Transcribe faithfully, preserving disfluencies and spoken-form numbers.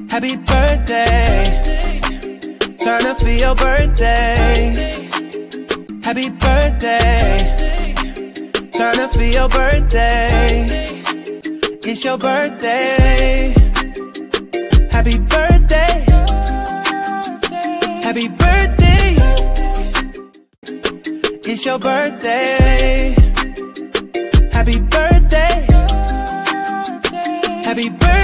Happy birthday. Turn up for your birthday. Happy birthday. Turn up for your birthday. It's your birthday. Happy birthday. Happy birthday. It's your birthday. Happy birthday. Happy birthday.